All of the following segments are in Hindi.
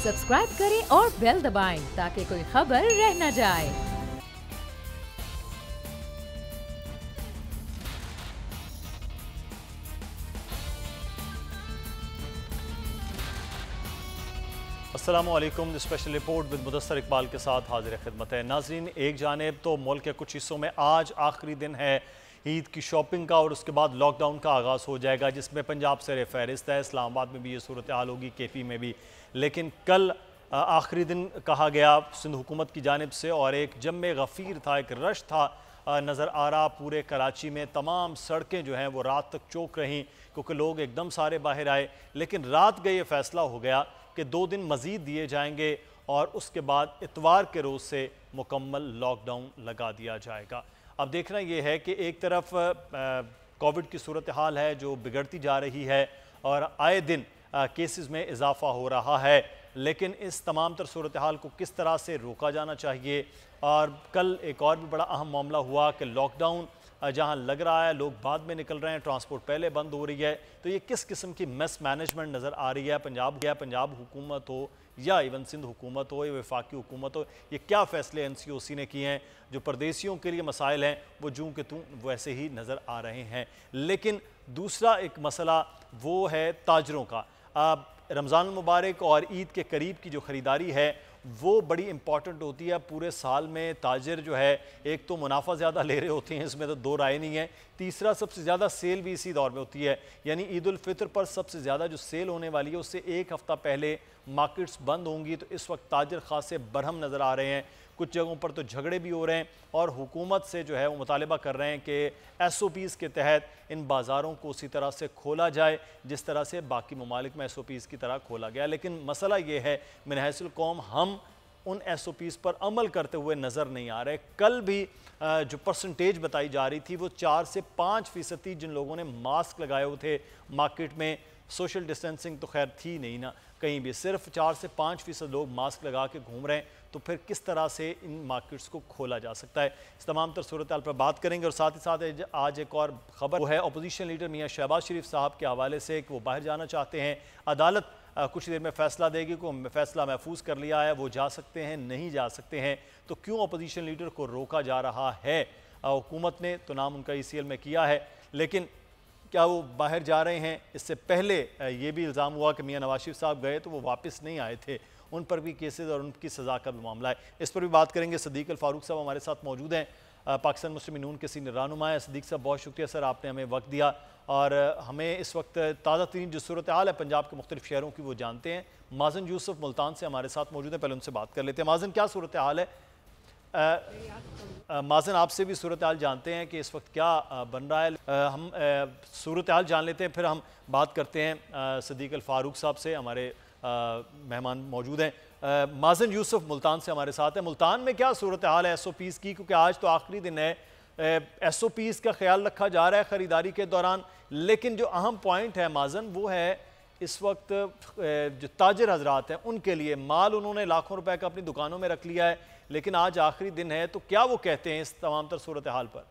सब्सक्राइब करें और बेल दबाएं ताकि कोई खबर रह न जाए। अस्सलामुअलैकुम। Special report with Mudassar Iqbal के साथ हाजिर खिदमत है। नाज़रीन, एक जानिब तो मुल्क के कुछ हिस्सों में आज आखिरी दिन है ईद की शॉपिंग का और उसके बाद लॉकडाउन का आगाज़ हो जाएगा, जिसमें पंजाब सर फहरिस्त है। इस्लामाबाद में भी ये सूरत हाल होगी, KP में भी। लेकिन कल आखिरी दिन कहा गया सिंध हुकूमत की जानिब से, और एक जम्मे गफ़ीर था, एक रश था नज़र आ रहा पूरे कराची में। तमाम सड़कें जो हैं वो रात तक चौक रहीं क्योंकि लोग एकदम सारे बाहर आए। लेकिन रात गए ये फ़ैसला हो गया कि 2 दिन मज़ीद दिए जाएंगे और उसके बाद इतवार के रोज़ से मुकम्मल लॉकडाउन लगा दिया जाएगा। अब देखना ये है कि एक तरफ कोविड की सूरत हाल है जो बिगड़ती जा रही है और आए दिन केसेस में इजाफा हो रहा है, लेकिन इस तमाम तर सूरत हाल को किस तरह से रोका जाना चाहिए। और कल एक और भी बड़ा अहम मामला हुआ कि लॉकडाउन जहां लग रहा है लोग बाद में निकल रहे हैं, ट्रांसपोर्ट पहले बंद हो रही है, तो ये किस किस्म की मिस मैनेजमेंट नज़र आ रही है। पंजाब हुकूमत हो या इवन सिंध हुकूमत हो या वफाकी हुकूमत हो, ये क्या फ़ैसले NCOC ने किए हैं जो परदेशियों के लिए मसाइल हैं वो जूं के तूं वैसे ही नज़र आ रहे हैं। लेकिन दूसरा एक मसला वो है ताजरों का। रमज़ान मुबारक और ईद के करीब की जो ख़रीदारी है वो बड़ी इंपॉर्टेंट होती है पूरे साल में। ताजिर जो है एक तो मुनाफा ज़्यादा ले रहे होते हैं, इसमें तो दो राय नहीं है। तीसरा, सबसे ज़्यादा सेल भी इसी दौर में होती है, यानी ईद उल फितर पर सबसे ज़्यादा जो सेल होने वाली है उससे एक हफ़्ता पहले मार्केट्स बंद होंगी। तो इस वक्त ताजिर खासे बरहम नज़र आ रहे हैं। कुछ जगहों पर तो झगड़े भी हो रहे हैं और हुकूमत से जो है वो मुतालबा कर रहे हैं कि SOPs के तहत इन बाज़ारों को उसी तरह से खोला जाए जिस तरह से बाकी ममालिक में SOPs की तरह खोला गया। लेकिन मसला ये है मिन हैसिल कौम हम उन SOPs पर अमल करते हुए नज़र नहीं आ रहे। कल भी जो परसेंटेज बताई जा रही थी वो 4 से 5% थी जिन लोगों ने मास्क लगाए हुए थे मार्केट में। सोशल डिस्टेंसिंग तो खैर थी नहीं ना कहीं भी, सिर्फ 4 से 5% लोग मास्क लगा के घूम रहे हैं। तो फिर किस तरह से इन मार्केट्स को खोला जा सकता है, इस तमाम तर सूरत हाल पर बात करेंगे। और साथ ही साथ आज एक और ख़बर वो है अपोजिशन लीडर मियाँ शहबाज शरीफ साहब के हवाले से कि वो बाहर जाना चाहते हैं। अदालत कुछ देर में फ़ैसला देगी को फ़ैसला महफूज कर लिया है, वो जा सकते हैं नहीं जा सकते हैं। तो क्यों अपोजिशन लीडर को रोका जा रहा है? हुकूमत ने तो नाम उनका ECL में किया है, लेकिन क्या वो बाहर जा रहे हैं? इससे पहले ये भी इल्ज़ाम हुआ कि मियाँ नवाज शरीफ साहब गए तो वो वापस नहीं आए थे, उन पर भी केसेस और उनकी सज़ा का भी मामला है। इस पर भी बात करेंगे। सदीक अल फारूक साहब हमारे साथ मौजूद हैं, पाकिस्तान मुस्लिम यूनियन के सीनियर रहनुमा है। सदीक साहब बहुत शुक्रिया सर, आपने हमें वक्त दिया और हमें इस वक्त ताज़ा तरीन जो सूरत हाल है पंजाब के मुख्तलिफ शहरों की वो जानते हैं। माज़न यूसुफ मुल्तान से हमारे साथ मौजूद है, पहले उनसे बात कर लेते हैं। माज़न, क्या सूरत हाल है? माज़न, आपसे भी सूरत हाल जानते हैं कि इस वक्त क्या बन रहा है। हम सूरत हाल जान लेते हैं, फिर हम बात करते हैं सदीक अल फारूक साहब से। हमारे मेहमान मौजूद हैं। माज़न यूसुफ मुल्तान से हमारे साथ है। मुल्तान में क्या सूरत हाल है SOPs की, क्योंकि आज तो आखिरी दिन है। SOPs का ख्याल रखा जा रहा है ख़रीदारी के दौरान, लेकिन जो अहम पॉइंट है माज़न वो है इस वक्त जो ताजिर हजरात हैं उनके लिए माल उन्होंने लाखों रुपए का अपनी दुकानों में रख लिया है, लेकिन आज आखिरी दिन है, तो क्या वो कहते हैं इस तमाम तर सूरत हाल पर?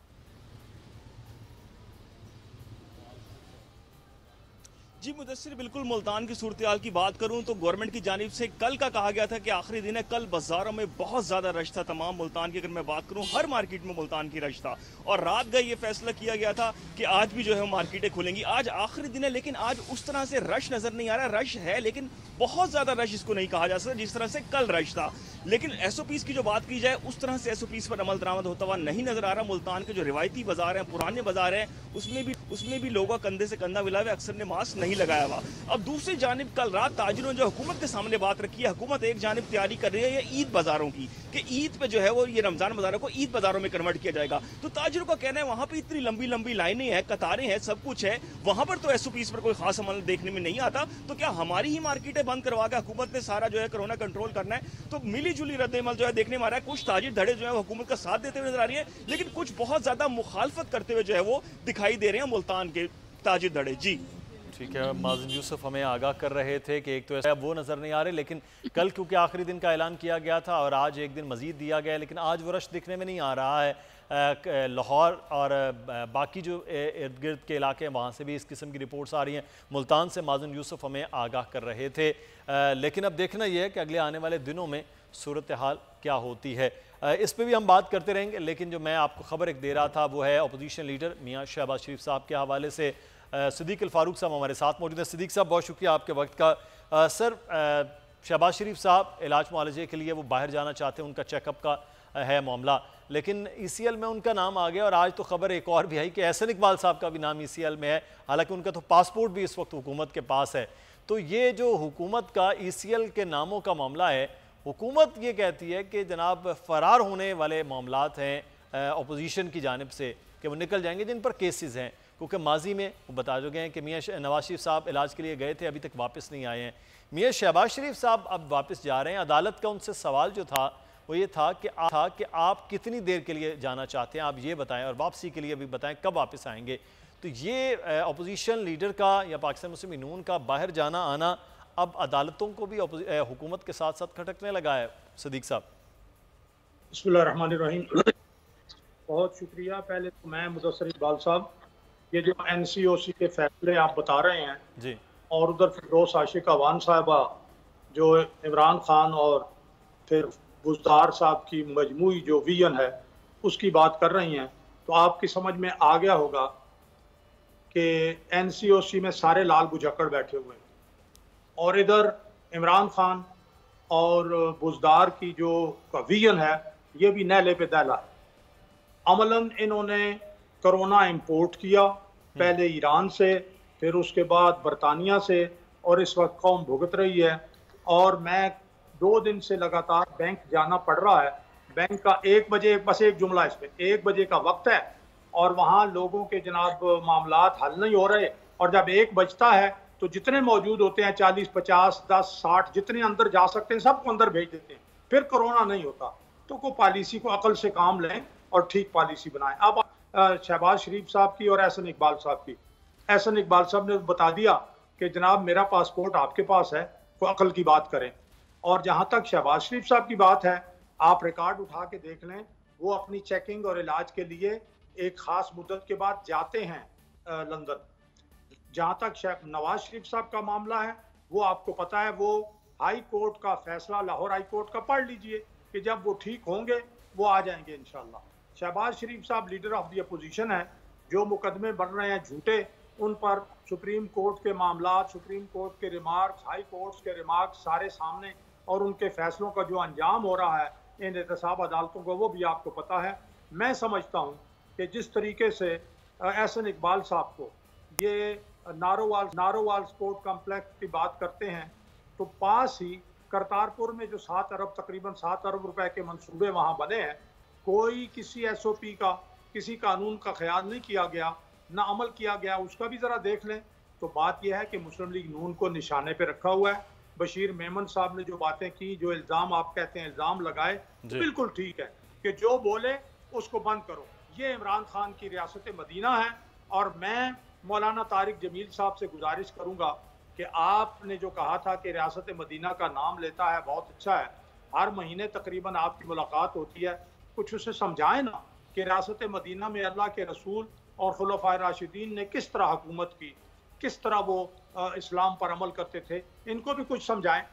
जी मुदस्सिर, बिल्कुल मुल्तान की सूरत हाल की बात करूं तो गवर्नमेंट की जानिब से कल का कहा गया था कि आखिरी दिन है। कल बाजारों में बहुत ज़्यादा रश था। तमाम मुल्तान की अगर मैं बात करूं हर मार्केट में मुल्तान की रश था और रात गए ये फैसला किया गया था कि आज भी जो है मार्केटें खुलेंगी। आज आखिरी दिन है लेकिन आज उस तरह से रश नज़र नहीं आ रहा। रश है लेकिन बहुत ज़्यादा रश इसको नहीं कहा जा सकता जिस तरह से कल रश था। लेकिन SOPs की जो बात की जाए उस तरह से SOPs पर अमल दरामद होता हुआ नहीं नजर आ रहा। मुल्तान के जो रिवायती बाजार हैं, पुराने बाजार हैं, उसमें भी लोगों कंधे से कंधा मिला हुआ, अक्सर ने मास्क नहीं लगाया हुआ। अब दूसरी जानिब कल रात ताजिरों ने जो हुकूमत के सामने बात रखी है, हुकूमत एक जानिब तैयारी कर रही है ये ईद बाजारों की कि ईद पे जो है वो ये रमजान बाजारों को ईद बाजारों में कन्वर्ट किया जाएगा। तो ताजिरों का कहना है वहां पे इतनी लंबी लंबी लाइनें हैं, कतारें हैं, सब कुछ है, वहां पर तो SOPs पर कोई खास अमल देखने में नहीं आता। तो क्या हमारी ही मार्केटें बंद करवा के हुकूमत ने सारा जो है कोरोना कंट्रोल करना है? तो मिली जुली रद्द-ए-अमल जो है देखने में आ रहा है। कुछ ताजिर धड़े जो है हुकूमत का साथ देते हुए नजर आ रही है, लेकिन कुछ बहुत ज्यादा मुखालफत करते हुए जो है वो दिखाई दे रहे हैं मुल्तान के ताजिर धड़े। जी ठीक है, माजिद यूसुफ हमें आगाह कर रहे थे कि एक तो ऐसा वो नज़र नहीं आ रहे, लेकिन कल क्योंकि आखिरी दिन का ऐलान किया गया था और आज एक दिन मजीद दिया गया है, लेकिन आज वो रश दिखने में नहीं आ रहा है। लाहौर और बाकी जो इर्द गिर्द के इलाके हैं वहाँ से भी इस किस्म की रिपोर्ट्स आ रही हैं। मुल्तान से माजिद यूसुफ हमें आगाह कर रहे थे। लेकिन अब देखना यह है कि अगले आने वाले दिनों में सूरत हाल क्या होती है, इस पर भी हम बात करते रहेंगे। लेकिन जो मैं आपको खबर एक दे रहा था वो है अपोजिशन लीडर मियाँ शहबाज शरीफ साहब के हवाले से। सिद्दीक अल फारूक साहब हमारे साथ मौजूद हैं। सिद्दीक साहब, बहुत शुक्रिया आपके वक्त का। सर, शहबाज शरीफ साहब इलाज मुआलजे के लिए वो बाहर जाना चाहते हैं, उनका चेकअप का है मामला, लेकिन ECL में उनका नाम आ गया और आज तो खबर एक और भी आई कि एहसन इकबाल साहब का भी नाम ECL में है, हालांकि उनका तो पासपोर्ट भी इस वक्त हुकूमत के पास है। तो ये जो हुकूमत का ECL के नामों का मामला है, हुकूमत ये कहती है कि जनाब फ़रार होने वाले मामलात हैं अपोजिशन की जानिब से कि वो निकल जाएंगे जिन पर केसेस हैं, क्योंकि माजी में वो बता चुके हैं कि मियाँ नवाज शरीफ साहब इलाज के लिए गए थे, अभी तक वापस नहीं आए हैं। मियाँ शहबाज शरीफ साहब अब वापस जा रहे हैं। अदालत का उनसे सवाल जो था वो ये था कि आप कितनी देर के लिए जाना चाहते हैं, आप ये बताएं, और वापसी के लिए भी बताएं कब वापस आएंगे। तो ये अपोजिशन लीडर का या पाकिस्तान मुस्लिम नून का बाहर जाना आना अब अदालतों को भी हुकूमत के साथ साथ खटकने लगा है। सिद्दीक साहब, बिस्मिल्लाहिर्रहमानिर्रहीम। बहुत शुक्रिया। पहले तो मैं मुदस्सिर इकबाल साहब, ये जो NCOC के फैसले आप बता रहे हैं जी, और उधर फिरदौस आशिक अवान साहबा जो इमरान खान और फिर बुज़दार साहब की मजमूई जो विजन है उसकी बात कर रही हैं, तो आपकी समझ में आ गया होगा कि NCOC में सारे लाल बुझक्कड़ बैठे हुए हैं और इधर इमरान खान और बुज़दार की जो विजन है ये भी नहले पे दहला है। अमलन इन्होंने कोरोना इंपोर्ट किया, पहले ईरान से, फिर उसके बाद बरतानिया से, और इस वक्त कौम भुगत रही है। और मैं 2 दिन से लगातार बैंक जाना पड़ रहा है। बैंक का 1 बजे, बस एक जुमला इस पे, 1 बजे का वक्त है और वहाँ लोगों के जनाब मामलात हल नहीं हो रहे, और जब 1 बजता है तो जितने मौजूद होते हैं 40, 50, 10, 60 जितने अंदर जा सकते हैं सबको अंदर भेज देते हैं, फिर कोरोना नहीं होता। तो कोई पॉलिसी को अकल से काम लें और ठीक पॉलिसी बनाएं। अब शहबाज शरीफ साहब की और एहसन इकबाल साहब की, एहसन इकबाल साहब ने बता दिया कि जनाब मेरा पासपोर्ट आपके पास है, कोई अकल की बात करें। और जहां तक शहबाज शरीफ साहब की बात है, आप रिकॉर्ड उठा के देख लें, वो अपनी चेकिंग और इलाज के लिए एक खास मुद्दत के बाद जाते हैं लंदन। जहां तक नवाज शरीफ साहब का मामला है, वो आपको पता है, वो हाई कोर्ट का फैसला, लाहौर हाई कोर्ट का पढ़ लीजिए कि जब वो ठीक होंगे वो आ जाएंगे इंशाल्लाह। शहबाज शरीफ साहब लीडर ऑफ द अपोजिशन है, जो मुकदमे बन रहे हैं झूठे, उन पर सुप्रीम कोर्ट के मामला, सुप्रीम कोर्ट के रिमार्क्स, हाई कोर्ट्स के रिमार्क्स सारे सामने, और उनके फैसलों का जो अंजाम हो रहा है इन एहतसाब अदालतों को, वो भी आपको पता है। मैं समझता हूँ कि जिस तरीके से एहसन इकबाल साहब को ये नारोवाल स्पोर्ट कम्प्लेक्स की बात करते हैं, तो पास ही करतारपुर में जो 7 अरब, तकरीबन 7 अरब रुपए के मंसूबे वहाँ बने हैं, कोई किसी SOP का, किसी कानून का ख्याल नहीं किया गया, ना अमल किया गया, उसका भी ज़रा देख लें। तो बात यह है कि मुस्लिम लीग नून को निशाने पे रखा हुआ है। बशीर मेमन साहब ने जो बातें की, जो इल्ज़ाम आप कहते हैं इल्ज़ाम लगाए, बिल्कुल ठीक है कि जो बोले उसको बंद करो। ये इमरान खान की रियासत मदीना है, और मैं मौलाना तारिक जमील साहब से गुजारिश करूँगा कि आपने जो कहा था कि रियासत मदीना का नाम लेता है, बहुत अच्छा है, हर महीने तकरीबन आपकी मुलाकात होती है, कुछ उसे समझाएं ना कि रियासत मदीना में अल्लाह के रसूल और खुलफाए राशिदीन ने किस तरह हुकूमत की, किस तरह वो इस्लाम पर अमल करते थे, इनको भी कुछ समझाएं।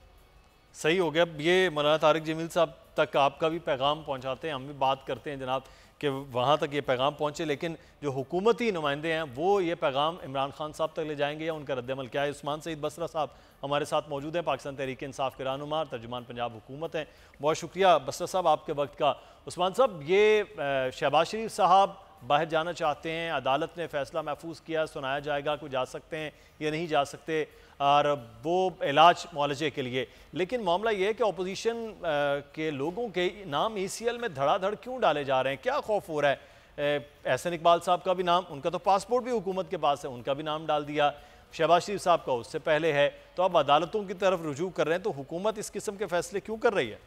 सही हो गया। ये मौलाना तारिक जमील साहब तक आपका भी पैगाम पहुंचाते हैं, हम भी बात करते हैं जनाब कि वहाँ तक ये पैगाम पहुँचे, लेकिन जो हुकूमती नुमाइंदे हैं वो ये पैगाम इमरान खान साहब तक ले जाएंगे या उनका रद्दअमल क्या है। उस्मान सईद बसरा साहब हमारे साथ मौजूद हैं, पाकिस्तान तहरीक इंसाफ के रहनुमा, तर्जुमान पंजाब हुकूमत हैं। बहुत शुक्रिया बसरा साहब आपके वक्त का। उस्मान साहब, ये शहबाज शरीफ साहब बाहर जाना चाहते हैं, अदालत ने फैसला महफूज किया, सुनाया जाएगा कोई जा सकते हैं या नहीं जा सकते, और वो इलाज मुआलजे के लिए। लेकिन मामला ये है कि अपोजिशन के लोगों के नाम ECL में धड़ाधड़ क्यों डाले जा रहे हैं, क्या खौफ हो रहा है? एहसन इकबाल साहब का भी नाम, उनका तो पासपोर्ट भी हुकूमत के पास है, उनका भी नाम डाल दिया, शहबाज शरीफ साहब का उससे पहले है, तो अब अदालतों की तरफ रुजू कर रहे हैं, तो हुकूमत इस किस्म के फैसले क्यों कर रही है?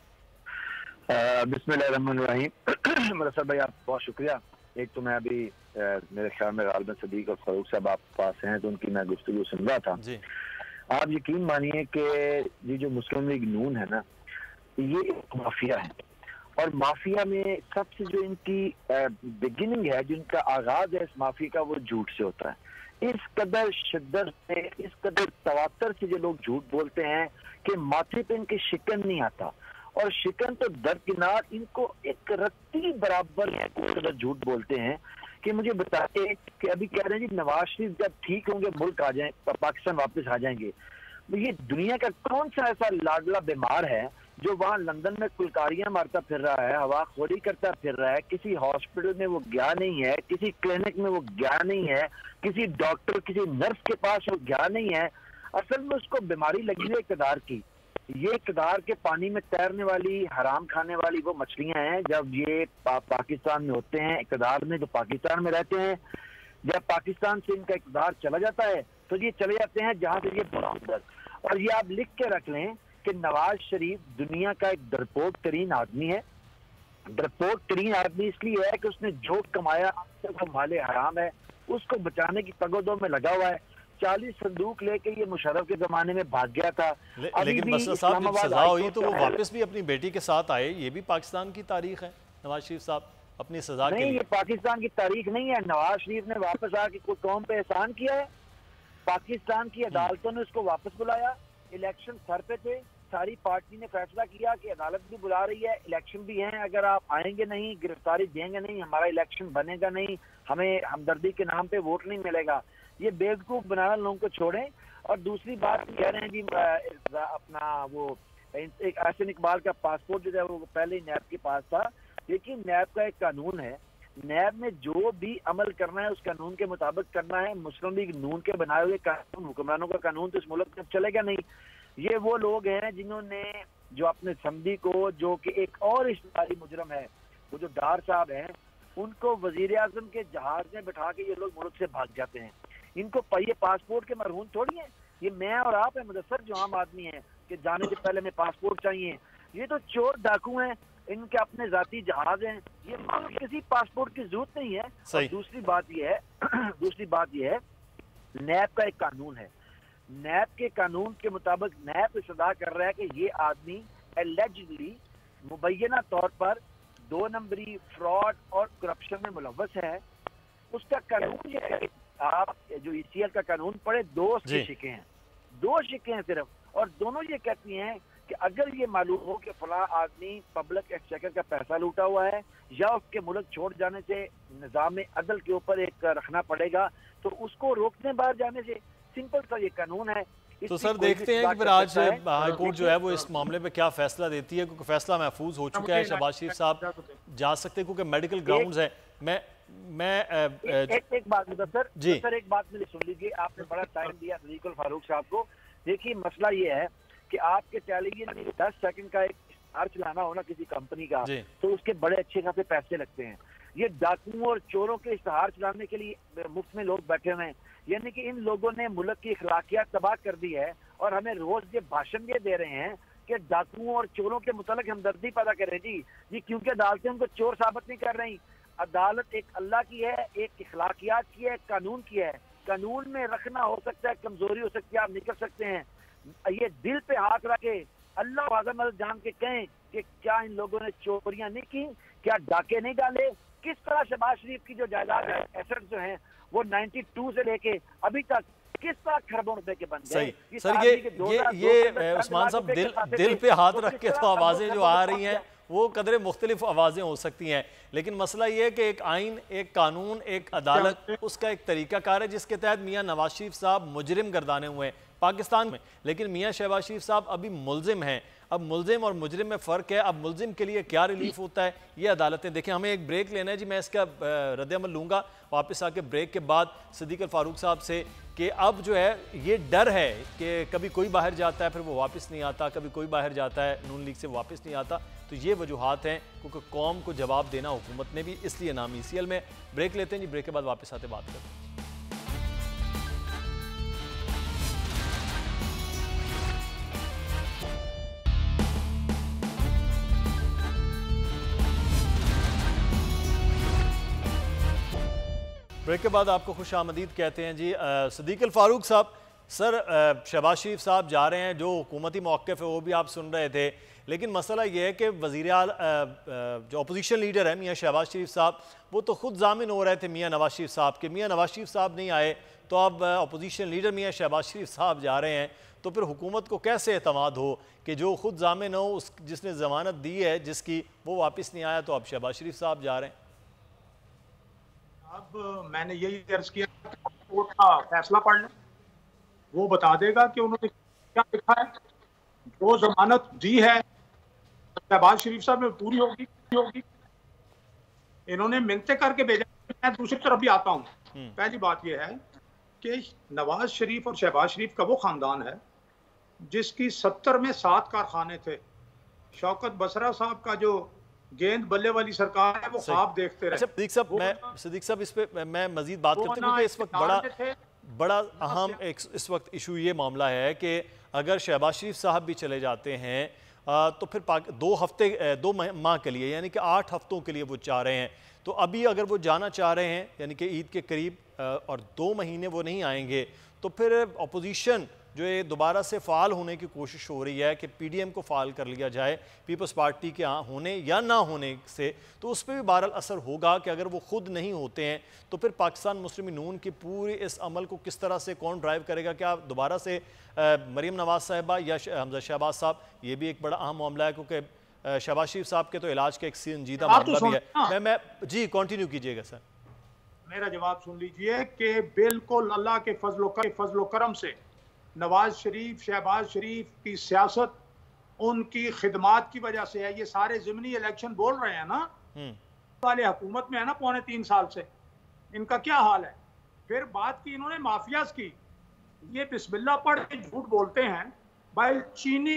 बिस्मिल्लाहिर्रहमानिर्रहीम। मुदस्सिर भाई, आप बहुत शुक्रिया। एक तो मैं अभी मेरे ख्याल में गालिबन सदीक और फारूक साहब आप पास हैं तो उनकी मैं गुफ्तगू सुन रहा था जी। आप यकीन मानिए कि ये जो मुस्लिम लीग नून है ना, ये एक माफिया है और माफिया में सबसे जो इनकी बिगिनिंग है, जो इनका आगाज है इस माफिया का, वो झूठ से होता है। इस कदर शिद्दत से, इस कदर तवातर से जो लोग झूठ बोलते हैं कि माथे पे इनके शिकन नहीं आता, और शिकन तो दरकिनार इनको एक रत्ती बराबर है, कोई कदर झूठ बोलते हैं कि मुझे बताए कि अभी कह रहे हैं जी नवाज शरीफ जब ठीक होंगे मुल्क आ जाए, पाकिस्तान वापस आ जाएंगे। ये दुनिया का कौन सा ऐसा लाडला बीमार है जो वहां लंदन में कुलकारियां मारता फिर रहा है, हवाखोरी करता फिर रहा है, किसी हॉस्पिटल में वो गया नहीं है, किसी क्लिनिक में वो गया नहीं है, किसी डॉक्टर किसी नर्स के पास वो गया नहीं है। असल में उसको बीमारी लगी है इक़्तिदार की। ये इक़्तिदार के पानी में तैरने वाली, हराम खाने वाली वो मछलियां हैं। जब ये पाकिस्तान में होते हैं इक़्तिदार में, जो पाकिस्तान में रहते हैं, जब पाकिस्तान से इनका इक़्तिदार चला जाता है तो ये चले जाते हैं जहां से ये बुलंदर। और ये आप लिख के रख लें कि नवाज शरीफ दुनिया का एक डरपोक तरीन आदमी है। डरपोक तरीन आदमी इसलिए है कि उसने जो कमाया वो माले हराम है, उसको बचाने की तगोदों में लगा हुआ है। 40 संदूक लेके ये मुशर्रफ के जमाने में भाग गया था। लेकिन मसला साहब जब सजा हुई तो वो वापस भी अपनी बेटी के साथ आए। ये भी पाकिस्तान की तारीख है। नवाज शरीफ साहब अपनी सजा के लिए। ये पाकिस्तान की तारीख नहीं है। नवाज शरीफ ने वापस आके कोई कौम पे एहसान किया है? पाकिस्तान की अदालतों ने उसको वापस बुलाया। इलेक्शन सर पे थे, सारी पार्टी ने फैसला किया कि अदालत भी बुला रही है, इलेक्शन भी हैं, अगर आप आएंगे नहीं, गिरफ्तारी देंगे नहीं, हमारा इलेक्शन बनेगा नहीं, हमें हमदर्दी के नाम पे वोट नहीं मिलेगा। ये बेवकूफ बनाना लोगों को छोड़ें। और दूसरी बात कह रहे हैं जी अपना वो एक एहसन इकबाल का पासपोर्ट जो है वो पहले ही नैब के पास था, लेकिन नैब का एक कानून है, नैब में जो भी अमल करना है उस कानून के मुताबिक करना है। मुस्लिम लीग नून के बनाए हुए कानून, हुक्मरानों का कानून तो इस मुल्क में चलेगा नहीं। ये वो लोग हैं जिन्होंने जो अपने समधी को, जो कि एक और इश्तिहारी मुजरम है, वो जो डार साहब हैं, उनको वजीर आजम के जहाज में बैठा के ये लोग मुल्क से भाग जाते हैं। इनको ये पासपोर्ट के मरहून थोड़ी है, ये मैं और आप है मुदस्सर जो आम आदमी है कि जाने से पहले में पासपोर्ट चाहिए। ये तो चोर डाकू हैं, इनके अपने जाती जहाज हैं, ये किसी पासपोर्ट की जरूरत नहीं है। और दूसरी बात ये है नैब का एक कानून है, नैब के कानून के मुताबिक नैब सदा कर रहा है कि ये आदमी एलिजिडली मुबैना तौर पर 2 नंबरी फ्रॉड और करप्शन में मुलव्वस है। उसका कानून ये है, आप जो ECL का कानून पढ़े, 2 शिकें हैं, 2 शिकें हैं सिर्फ, और दोनों ये कहती हैं कि अगर ये मालूम हो कि फला आदमी पब्लिक एक्सचेकर का पैसा लूटा हुआ है या उसके मुल्क छोड़ जाने से निजाम अदल के ऊपर एक रखना पड़ेगा, तो उसको रोकने बाहर जाने से। सिंपल सा ये कानून है। तो सर देखते हैं कि फिर आज हाई कोर्ट जो है वो इस मामले में क्या फैसला देती है, क्योंकि फैसला महफूज हो चुका है। शहबाज शरीफ साहब जा सकते हैं क्योंकि मेडिकल ग्राउंड्स है। एक बात सर जी सर, एक बात मेरी सुन लीजिए, आपने बड़ा टाइम दिया सदीकुल फारूक साहब को। देखिए मसला ये है कि आपके टेलीविजन 10 सेकंड का एक इश्तिहार चलाना हो ना किसी कंपनी का, तो उसके बड़े अच्छे खासे पैसे लगते हैं। ये डाकुओं और चोरों के इश्तिहार चलाने के लिए मुफ्त में लोग बैठे हुए हैं। यानी कि इन लोगों ने मुल्क की अखलाकियात तबाह कर दी है, और हमें रोज ये भाषण ये दे रहे हैं कि डाकुओं और चोरों के मुतालिक हमदर्दी पैदा करें। जी क्योंकि अदालतें उनको चोर साबित नहीं कर रही। अदालत एक अल्लाह की है, एक अखलाकियात की है, कानून की है। कानून में रखना हो सकता है, कमजोरी हो सकती है, आप निकल सकते हैं। ये दिल पे हाथ रखे अल्लाह आज़म जान के कहें कि क्या इन लोगों ने चोरियां नहीं की, क्या डाके नहीं डाले, किस तरह शहबाज शरीफ की जो जायदाद है, एसेट जो हैं वो 92 से लेके अभी तक किस तरह खरबों रुपए के बन गए। सर ये उस्मान साहब दिल पे हाथ रख के तो आवाजें जो आ रही हैं वो कदरे मुख्तलिफ आवाज़ें हो सकती हैं, लेकिन मसला ये है कि एक आइन, एक कानून, एक अदालत, उसका एक तरीकाकार है जिसके तहत मियाँ नवाज शरीफ साहब मुजरिम गर्दाने हुए हैं पाकिस्तान में, लेकिन मियाँ शहबाज शरीफ साहब अभी मुलजिम हैं। अब मुलजिम और मुजरिम में फ़र्क है। अब मुलजिम के लिए क्या रिलीफ होता है ये अदालतें देखें। हमें एक ब्रेक लेना है जी, मैं इसका रद्द-ए-अमल लूँगा वापस आके ब्रेक के बाद सदीक फारूक साहब से कि अब जो है ये डर है कि कभी कोई बाहर जाता है फिर वो वापस नहीं आता, कभी कोई बाहर जाता है नून लीग से वापस नहीं आता। तो ये वजूहात हैं क्योंकि कौम को जवाब देना हुकूमत ने भी, इसलिए नाम ECL में। ब्रेक लेते हैं जी, ब्रेक के बाद वापस आते बात करते हैं। ब्रेक के बाद आपको खुश आमदीद कहते हैं जी। सदीक अल फारूक साहब, सर शहबाज शरीफ साहब जा रहे हैं, जो हुकूमती मौक़िफ़ है वो भी आप सुन रहे थे, लेकिन मसला ये है कि जो अपोजिशन लीडर है मियाँ शहबाज शरीफ साहब, वो तो ख़ुद जामिन हो रहे थे मियाँ नवाज शरीफ साहब के। मियाँ नवाज शरीफ साहब नहीं आए तो अब अपोजिशन लीडर मियाँ शहबाज शरीफ साहब जा रहे हैं, तो फिर हुकूमत को कैसे एतमाद हो कि जो खुद जामिन हो, उस जिसने ज़मानत दी है जिसकी, वो वापस नहीं आया, तो अब शहबाज शरीफ साहब जा रहे हैं। अब मैंने यही अर्ज किया, कोर्ट का फैसला पढ़ लें, वो बता देगा कि उन्होंने क्या लिखा है। जो जमानत दी है शहबाज शरीफ साहब में पूरी होगी। इन्होंने मिन्नतें करके भेजा। मैं दूसरी तरफ भी आता हूँ। पहली बात यह है कि नवाज शरीफ और शहबाज शरीफ का वो खानदान है जिसकी 70 में 7 कारखाने थे। शौकत बसरा साहब का जो गेंद बल्ले वाली सरकार है वो ख्वाब देखते रहे। सिद्दीक साहब इस पे मैं मजीद बात करता हूँ, क्योंकि इस वक्त बड़ा अहम इस वक्त इशू ये मामला है कि अगर शहबाज शरीफ साहब भी चले जाते हैं तो फिर 2 माह के लिए, यानी कि 8 हफ्तों के लिए वो चाह रहे हैं। तो अभी अगर वो जाना चाह रहे हैं, यानी कि ईद के करीब, और 2 महीने वो नहीं आएंगे, तो फिर अपोजिशन जो ये दोबारा से फ़ाल होने की कोशिश हो रही है कि पीडीएम को फ़ाल कर लिया जाए पीपल्स पार्टी के होने या ना होने से, तो उस पर भी बहरहाल असर होगा कि अगर वो ख़ुद नहीं होते हैं तो फिर पाकिस्तान मुस्लिम नून की पूरी इस अमल को किस तरह से कौन ड्राइव करेगा। क्या दोबारा से मरीम नवाज साहिबा या हमजा शहबाज साहब, ये भी एक बड़ा अहम मामला है, क्योंकि शहबाज शरीफ साहब के तो इलाज का एक संजीदा मामला भी है। मैं जी कंटिन्यू कीजिएगा सर। मेरा जवाब सुन लीजिए कि बिल्कुल अल्लाह के फजलो करम से नवाज शरीफ, शहबाज शरीफ की सियासत उनकी खिदमात की वजह से है। ये सारे ज़िमनी इलेक्शन बोल रहे हैं ना, वाले हुकूमत में है ना पौने 3 साल से, इनका क्या हाल है। फिर बात की इन्होंने माफियाज की, ये बिस्मिल्लाह पढ़ के झूठ बोलते हैं भाई। चीनी,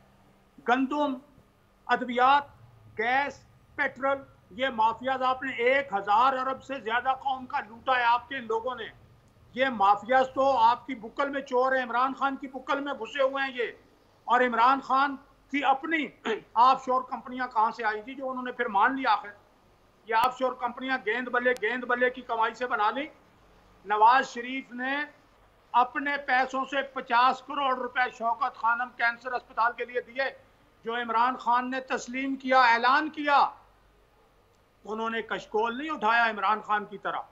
गंदुम, अद्वियात, गैस, पेट्रोल, ये माफियाज आपने 1000 अरब से ज्यादा कौम का लूटा है आपके इन लोगों ने। ये माफियाज तो आपकी बुक्कल में चोर है, इमरान खान की बुक्कल में घुसे हुए हैं ये। और इमरान खान की अपनी ऑफशोर कंपनियां कहां से आई थी जो उन्होंने फिर मान लिया। आखिर ये ऑफशोर कंपनियां गेंद बल्ले की कमाई से बना ली। नवाज शरीफ ने अपने पैसों से 50 करोड़ रुपए शौकत खानम कैंसर अस्पताल के लिए दिए, जो इमरान खान ने तस्लीम किया, ऐलान किया। उन्होंने कशकोल नहीं उठाया इमरान खान की तरह।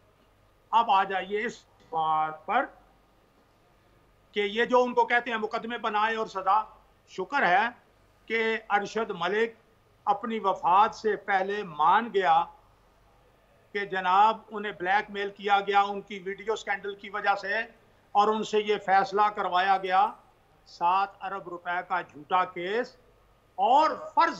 अब आ जाइए इस बात पर कि ये जो उनको कहते हैं मुकदमे बनाए और सजा, शुक्र है कि अरशद मलिक अपनी वफात से पहले मान गया कि जनाब उन्हें ब्लैकमेल किया गया उनकी वीडियो स्कैंडल की वजह से, और उनसे ये फैसला करवाया गया 7 अरब रुपए का झूठा केस। और फर्ज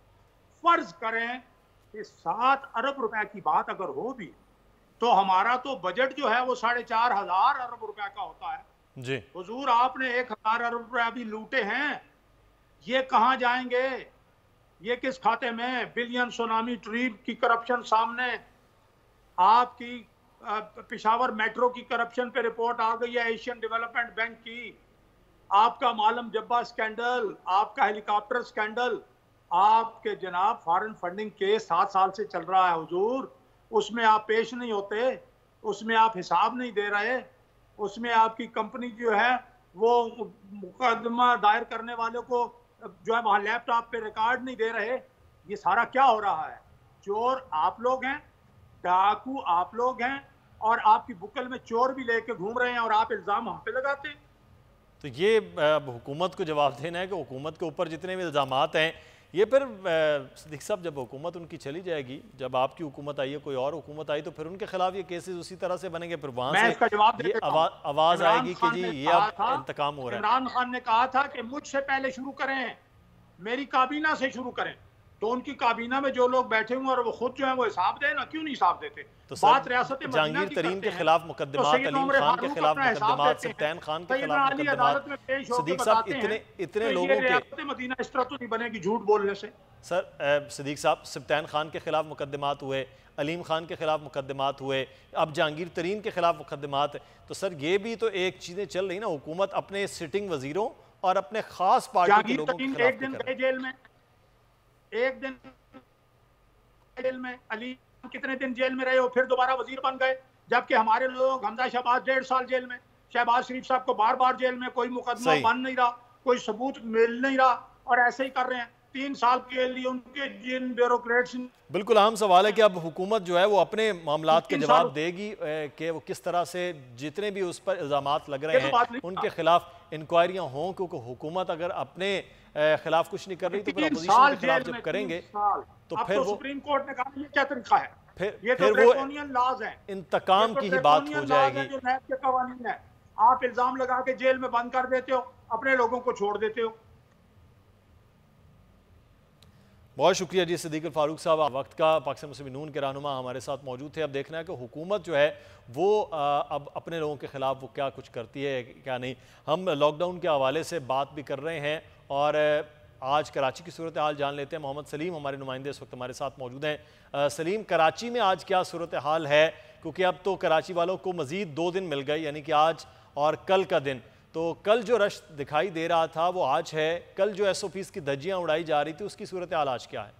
करें कि 7 अरब रुपए की बात अगर हो भी, तो हमारा तो बजट जो है वो 4,500 अरब रुपए का होता है जी। हुजूर आपने 1,000 अरब रुपए अभी लूटे हैं, ये कहां जाएंगे, ये किस खाते में। बिलियन सुनामी ट्रीप की करप्शन सामने, आपकी पेशावर मेट्रो की करप्शन पे रिपोर्ट आ गई है एशियन डेवलपमेंट बैंक की, आपका मालम जब्बा स्कैंडल, आपका हेलीकॉप्टर स्कैंडल, आपके जनाब फॉरेन फंडिंग केस 7 साल से चल रहा है हुजूर। उसमें आप पेश नहीं होते, उसमें आप हिसाब नहीं दे रहे, उसमें आपकी कंपनी जो है वो मुकदमा दायर करने वालों को जो है वहाँ लैपटॉप पे रिकॉर्ड नहीं दे रहे। ये सारा क्या हो रहा है। चोर आप लोग हैं, डाकू आप लोग हैं, और आपकी बुक्कल में चोर भी लेके घूम रहे हैं और आप इल्ज़ाम हम पे लगाते हैं। तो ये हुकूमत को जवाब देना है कि हुकूमत के ऊपर जितने भी इल्ज़ामात हैं, ये फिर सिद्दीक साहब जब हुकूमत उनकी चली जाएगी, जब आपकी हुकूमत आई है, कोई और हुकूमत आई, तो फिर उनके खिलाफ ये केसेस उसी तरह से बनेंगे। फिर वहां से ये आवाज आएगी कि जी ये अब इंतकाम हो रहा है। इमरान खान ने कहा था कि मुझसे पहले शुरू करें, मेरी काबीना से शुरू करें। तो उनकी काबीना में जो लोग बैठे हुए और वो खुद जो है वो हिसाब दें ना, क्यों नहीं हिसाब देते। तो बात रियासत जहांगीर तरीन के खिलाफ मुकदमात, अलीम खान के खिलाफ मुकदमात, सब्तैन खान के खिलाफ मुकदमात, सिद्दीक साहब इतने लोगों के मदीना इस तरह तो नहीं बनेगी झूठ बोलने से। सर सिद्दीक साहब, सब्तैन खान के खिलाफ मुकदमात हुए, अलीम खान के खिलाफ मुकदमात हुए, अब जहांगीर तरीन के खिलाफ मुकदमात। तो सर ये भी तो एक चीजें चल रही ना, हुकूमत अपने सिटिंग वजीरों और अपने खास पार्टी के लोगों के खिलाफ। एक दिन गए जेल में, एक दिन जेल में, अली कितने दिन जेल में रहे हो, फिर दोबारा वजीर बन गए। जबकि हमारे लोग, हमजा शहबाज 1.5 साल जेल में, शहबाज शरीफ साहब को बार बार जेल में, कोई मुकदमा बन नहीं रहा, कोई सबूत मिल नहीं रहा, और ऐसे ही कर रहे हैं 3 साल के लिए उनके जिन ब्यूरोक्रेट्स। बिल्कुल अहम सवाल है कि अब हुकूमत जो है वो अपने मामलात के जवाब देगी कि वो किस तरह से जितने भी उस पर इल्जामात लग रहे हैं उनके खिलाफ इंक्वायरियां हों, क्योंकि हुकूमत अगर अपने खिलाफ कुछ नहीं कर रही तो फिर अपोजिशन के खिलाफ जब करेंगे तो फिर वो सुप्रीम कोर्ट ने कहा ये क्या तरीका है, फिर वो इंतकाम की ही बात हो जाएगी। जो नैब के कवानीन है, आप इल्जाम लगा के जेल में बंद कर देते हो, अपने लोगों को छोड़ देते हो। बहुत शुक्रिया जी सिद्दीक फारूक साहब, वक्त का पाकिस्तान मुस्लिम नून के रहनुमा हमारे साथ मौजूद थे। अब देखना है कि हुकूमत जो है वो अब अपने लोगों के ख़िलाफ़ वो क्या कुछ करती है क्या नहीं। हम लॉकडाउन के हवाले से बात भी कर रहे हैं और आज कराची की सूरत हाल जान लेते हैं। मोहम्मद सलीम हमारे नुमाइंदे इस वक्त हमारे साथ मौजूद हैं। सलीम, कराची में आज क्या सूरत हाल है, क्योंकि अब तो कराची वालों को मज़ीद 2 दिन मिल गए, यानी कि आज और कल का दिन। तो कल जो रश दिखाई दे रहा था वो आज है, कल जो SOPs की धज्जियां उड़ाई जा रही थी उसकी सूरत हाल आज क्या है?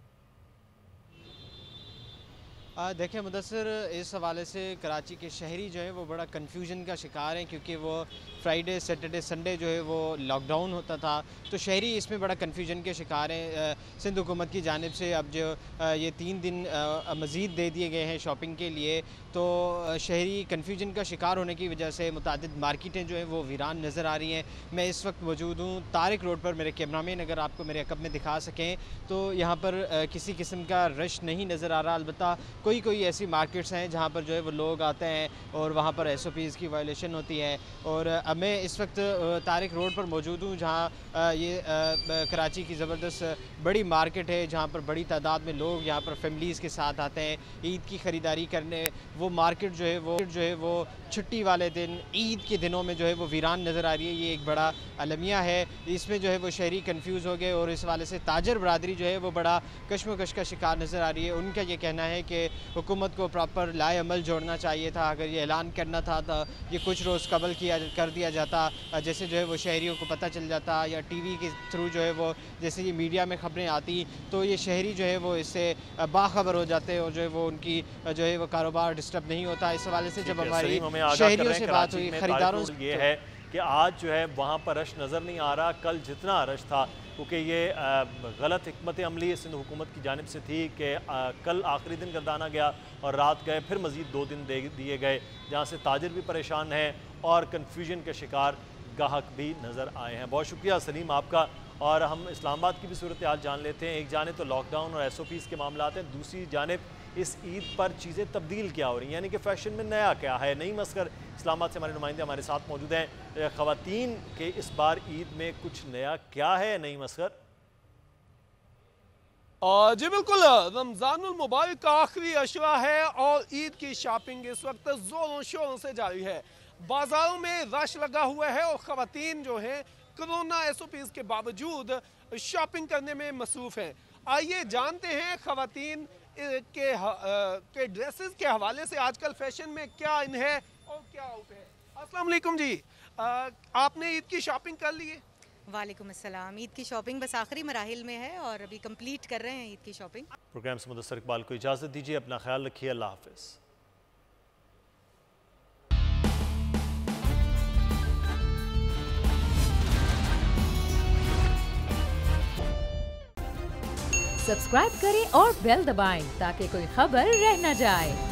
देखिए मुदस्सिर, इस हवाले से कराची के शहरी जो है वो बड़ा कन्फ्यूजन का शिकार हैं, क्योंकि वो फ्राइडे सैटरडे संडे जो है वो लॉकडाउन होता था, तो शहरी इसमें बड़ा कन्फ्यूजन के शिकार हैं। सिंध हुकूमत की जानिब से अब जो ये 3 दिन मज़ीद दे दिए गए हैं शॉपिंग के लिए, तो शहरी कन्फ्यूजन का शिकार होने की वजह से मुतादिद मार्केटें जो हैं वो वीरान नज़र आ रही हैं। मैं इस वक्त मौजूद हूँ तारिक रोड पर, मेरे कैमरामैन अगर आपको मेरे अकब में दिखा सकें तो यहाँ पर किसी किस्म का रश नहीं नज़र आ रहा। अलबत्ता कोई ऐसी मार्केट्स हैं जहाँ पर जो है वो लोग आते हैं और वहाँ पर SOPs की वायलेशन होती है। और मैं इस वक्त तारिक रोड पर मौजूद हूँ जहाँ ये कराची की ज़बरदस्त बड़ी मार्केट है, जहाँ पर बड़ी तादाद में लोग यहाँ पर फैमिलीज़ के साथ आते हैं ईद की ख़रीदारी करने। वो मार्केट जो है वो छुट्टी वाले दिन, ईद के दिनों में जो है वो वीरान नज़र आ रही है। ये एक बड़ा अलमिया है, इसमें जो है वो शहरी कन्फ्यूज़ हो गए और इस वाले से ताजर बरादरी जो है वो बड़ा कश्मकश का शिकार नज़र आ रही है। उनका ये कहना है कि हुकूमत को प्रॉपर लाए अमल जोड़ना चाहिए था, अगर ये ऐलान करना था तो ये कुछ रोज़ कबल कर दिया जाता, जैसे जो है वो शहरियों को पता चल जाता, या TV के थ्रू जो है वो जैसे ये मीडिया में खबरें आती तो ये शहरी जो है वो इससे बाखबर हो जाते और जो है वो उनकी जो है वो कारोबार डिस्टर्ब नहीं होता। इस हवाले से जब हमारी शहरियों से बात हुई, खरीदारों से, ये है कि आज जो है वहाँ पर रश नज़र नहीं आ रहा, कल जितना रश था, क्योंकि ये गलत हिकमत अमली सिंध हुकूमत की जानिब से थी कि कल आखिरी दिन गर्दाना गया और रात गए, फिर मज़ीद 2 दिन दिए गए, जहाँ से ताजिर भी परेशान हैं और कन्फ्यूजन के शिकार गाहक भी नज़र आए हैं। बहुत शुक्रिया सलीम आपका। और हम इस्लामाबाद की भी सूरत हाल जान लेते हैं। एक जाने तो लॉकडाउन और SOPs के मामला हैं, दूसरी जानिब इस ईद पर चीज़ें तब्दील क्या हो रही हैं, यानी कि फ़ैशन में नया क्या है। नई मस्कर इस्लामाबाद से हमारे नुमाइंदे हमारे साथ मौजूद हैं। ख़वातीन के इस बार ईद में कुछ नया क्या है नई मस्कर? जी बिल्कुल, रमज़ानुल मुबारक का आखिरी अशरा है और ईद की शॉपिंग इस वक्त ज़ोरों शोरों से जारी है। बाज़ारों में रश लगा हुआ है और ख़वातीन जो हैं कोरोना SOPs के बावजूद शॉपिंग करने में मसरूफ़ हैं। आइए जानते हैं ख़वातीन के ड्रेसेस के हवाले से आजकल फैशन में क्या इन है और क्या आउट है। अस्सलाम वालेकुम जी, आपने ईद की शॉपिंग कर ली है? वालेकुम अस्सलाम। ईद की शॉपिंग बस आखिरी मराहिल में है और अभी कंप्लीट कर रहे हैं ईद की शॉपिंग। प्रोग्राम से मुदस्सर इकबाल को इजाज़त दीजिए, अपना ख्याल रखिए, अल्लाह हाफ़िज़। सब्सक्राइब करें और बेल दबाएं ताकि कोई खबर रह न जाए।